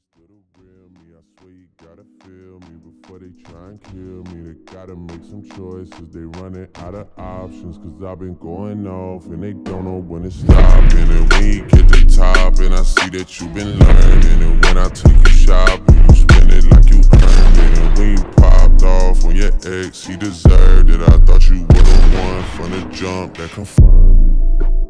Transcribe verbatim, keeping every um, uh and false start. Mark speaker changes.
Speaker 1: still the real me. I swear you gotta feel me before they try and kill me. They gotta make some choices. They running out of options. Cause I've been going off and they don't know when it's stopping. And when you get the top and I see that you've been learning. And when I take you shopping, you spend it like you earned it. And when you popped off on your ex, he deserved it. I thought you were the one from the jump that confirmed it.